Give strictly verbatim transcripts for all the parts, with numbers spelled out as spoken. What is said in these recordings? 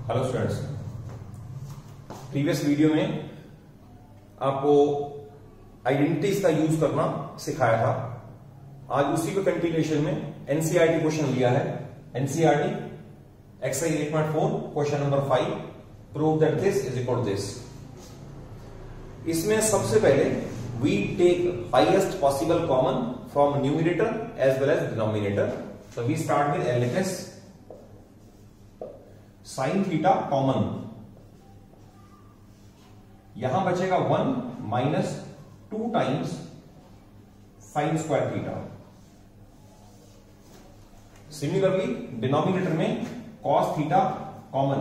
Hello students, previous video में आपको identities का यूज करना सिखाया था। आज उसी को कंटिन्यूएशन में एनसीईआरटी क्वेश्चन लिया है। NCERT exercise eight point four question number five, prove that this is equal to this. इसमें सबसे पहले we take highest possible common from numerator as well as denominator. So we start with L H S, sin theta common, यहां बचेगा one minus two times sine square theta. Similarly denominator में cos theta common,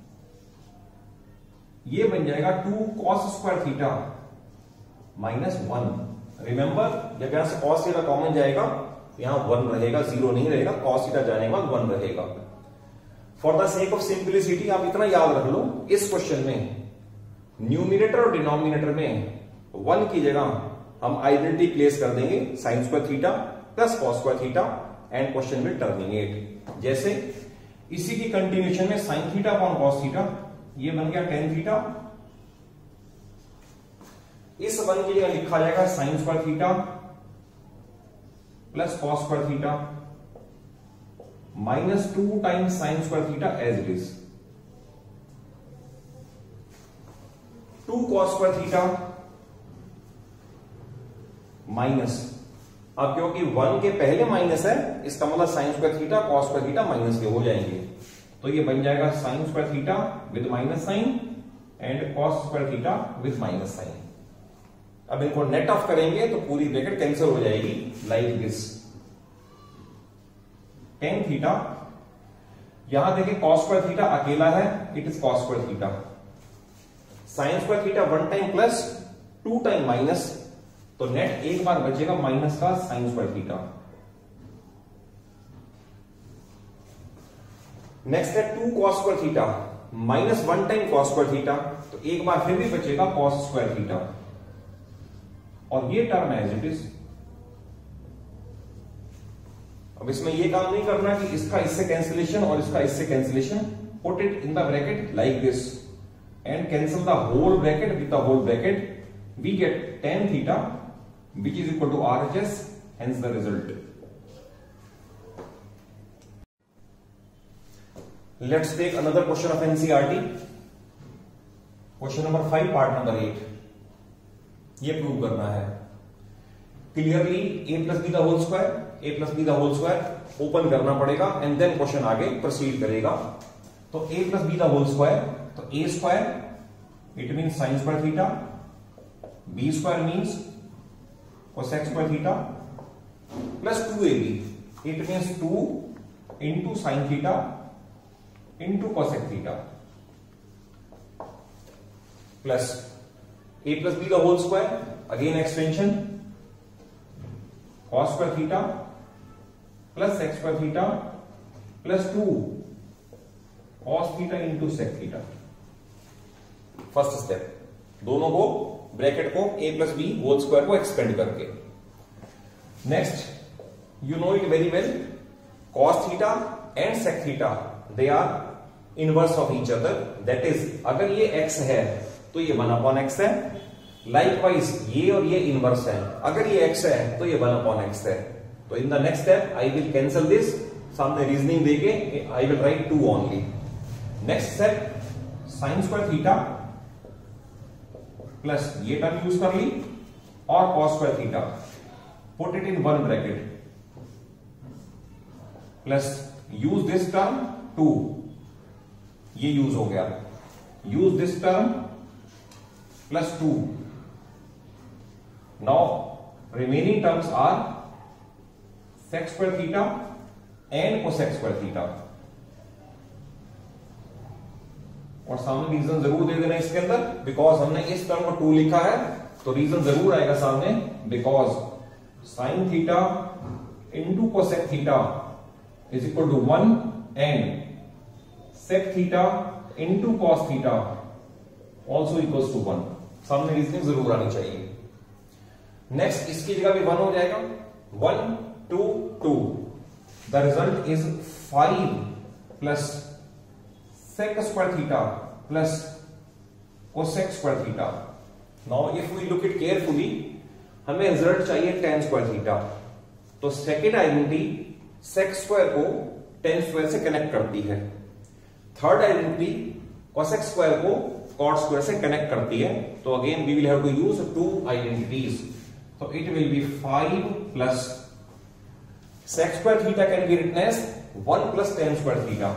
ये बन जाएगा two cos square theta minus one. Remember जब यहां से cos theta common जाएगा यहां वन रहेगा, जीरो नहीं रहेगा, cos थीटा जाने के बाद वन रहेगा। For the sake of simplicity आप इतना याद रख लो, इस क्वेश्चन में न्यूमिनेटर और डिनोमिनेटर में वन की जगह हम आइडेंटिटी प्लेस कर देंगे sine square theta plus cos square theta and question will terminate. जैसे इसी की कंटिन्यूएशन में sine theta upon cos theta, ये बन गया टेन थीटा। इस वन की जगह लिखा जाएगा sine square theta plus cos square theta minus two times sine square theta as it is, two cos square theta minus, अब क्योंकि वन के पहले माइनस है इसका मतलब sine square theta cos square theta minus के हो जाएंगे, तो ये बन जाएगा sine square theta with minus sine and cos square theta with minus sine. अब इनको नेट ऑफ करेंगे तो पूरी ब्रैकेट कैंसिल हो जाएगी लाइक दिस। टेन थीटा, यहां देखिए कॉस स्क्वायर थीटा अकेला है, it is cos square theta. Sine square theta one time plus two time minus, तो नेट एक बार बचेगा माइनस का साइन स्क्वायर थीटा। नेक्स्ट है two cos square theta minus one time cos square theta, तो एक बार फिर भी बचेगा कॉस स्क्वायर थीटा और ये टर्म एज इट इज। अब इसमें ये काम नहीं करना कि इसका इससे कैंसिलेशन और इसका इससे cancellation, put it in the bracket like this and cancel the whole bracket with the whole bracket, we get ten theta which is equal to R H S, hence the result. Let's take another question of NCERT, question number five part number eight. ये prove करना है clearly, A plus B the whole square, A plus B the whole square open करना पड़ेगा and then question आगे proceed करेगा। तो A plus B the whole square, तो A square it mean sine square theta, B square means cosec square theta plus two A B, it means two into sine theta into cosec theta plus a plus b the whole square, again extension cos square theta plus sec square theta plus two cos theta into sec theta। First step, दोनों को bracket को a plus b whole square को expand करके। Next, you know it very well, cos theta and sec theta they are inverse of each other, that is अगर ये x है तो ये वन अपॉन एक्स है, लाइकवाइज ये और ये इनवर्स है, अगर ये x है तो ये वन अपॉन एक्स है। तो in the next step I will cancel this, सामने रीजनिंग देके I will write two only. Next step, sine square theta plus ये टर्म यूज कर ली और cos square theta, put it in one bracket plus use this term two, ये use हो गया, use this term plus two. Now remaining terms are sec square theta and cosec square theta। और सामने reason जरूर दे देना इसके अंदर, because हमने इस टर्म को टू लिखा है तो रीजन जरूर आएगा सामने, because sine theta into cosec theta is equal to one and sec theta into cos theta also equals to one. सामने रीजनिंग जरूर आनी चाहिए। नेक्स्ट, इसकी जगह भी वन हो जाएगा, one two two, the result is five plus sec square theta plus cosec square theta. Now if we look it carefully, हमें रिजल्ट चाहिए tan square theta. तो सेकेंड आइडेंटिटी sec स्क्वायर को tan square से connect करती है. Third identity cosec square को cot square से connect करती है. तो again we will have to use two identities. तो it will be five plus sec square theta can be written as one plus tan square theta.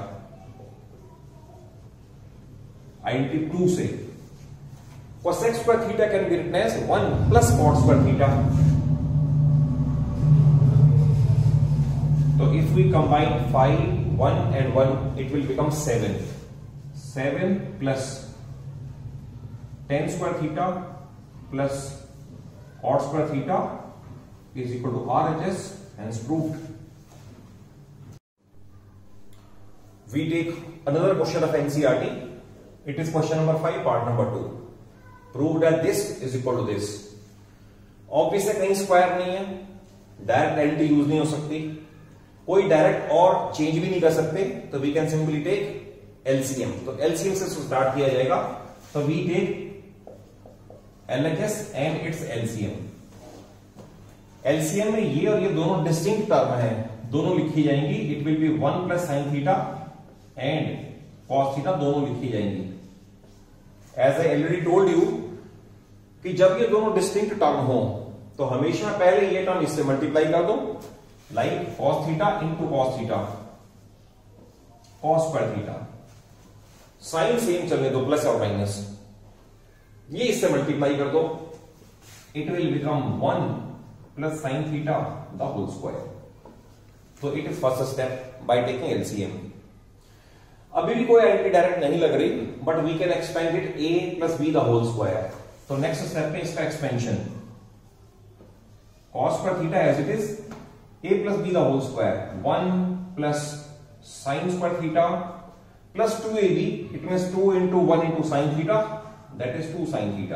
Identity two से cosec square theta can be written as one plus cot square theta. तो if we combine five, one and one, it will become seven. Seven plus tan square theta plus cot square theta is equal to R H S, hence proved. We take another question of N C R T. It is question number five, part number two. Prove that this is equal to this. Obvious है कहीं square नहीं है, direct identity use नहीं हो सकती, कोई direct और change भी नहीं कर सकते, तो we can simply take LCM. तो एलसीएम से स्टार्ट किया जाएगा. तो we take LHS and its LCM. LCM में ये और ये दोनों डिस्टिंक्ट टर्म है, दोनों लिखी जाएंगी. It will be one plus sine theta and cos theta, दोनों लिखी जाएंगी. As I already told you कि जब ये दोनों डिस्टिंक्ट टर्म हो तो हमेशा पहले ये टर्म इससे मल्टीप्लाई कर दो, like cos theta into cos theta, cos square theta. Sine same चलने दो, प्लस और माइनस, ये इससे मल्टीप्लाई कर दो. It will become one plus sine theta the whole square. तो it is first step by taking LCM. अभी भी कोई आइडेंटिटी डायरेक्ट नहीं लग रही, but we can expand it a plus B the whole square. तो नेक्स्ट स्टेप में इसका expansion, cos square theta as it is a plus B the whole square, one plus sine square theta plus two A B. It means two into one into sine theta, that is two sine theta.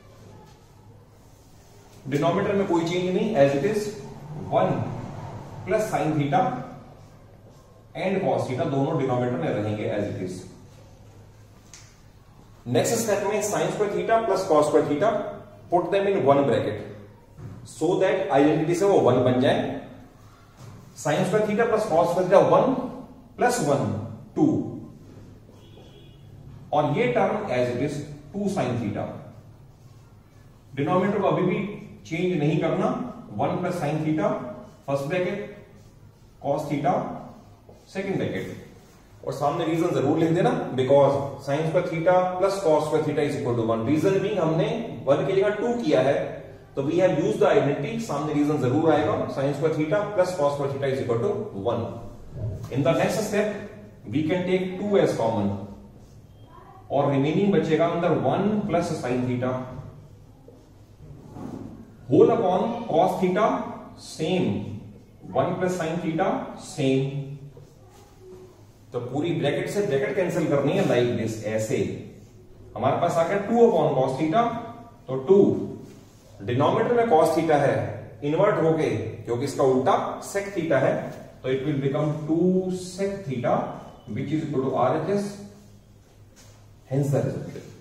Denominator में कोई change नहीं, as it is one plus sine theta and cos theta, दोनों denominator में रहेंगे as it is. Next step में sine square theta plus cos square theta, put them in one bracket so that identity से वो one बन जाए. Sine square theta plus cos square theta, one plus one two, और ये term as it is two sine theta. Denominator को अभी भी change नहीं करना. One plus sine theta first bracket, cos theta second bracket, और सामने रीजन जरूर लिख देना, because sine square theta plus cos square theta is equal to one. Reason भी हमने वन की जगह टू किया है, तो we have used the identity. सामने रीजन जरूर आएगा, sine square theta plus cos square theta is equal to one. In the next step we can take two as common, और रिमेनिंग बचेगा अंदर one plus sine theta whole upon cos theta, same one plus sine theta same. तो पूरी bracket से bracket cancel करनी है, like this, ऐसे. हमारे पास आ गया टू अपॉन कॉस थीटा, तो टू डिनोमिनेटर में कॉस थीटा है, इन्वर्ट हो गए क्योंकि इसका उल्टा सेक थीटा है, तो it will become two sec theta which is equal to R H S, hence the result.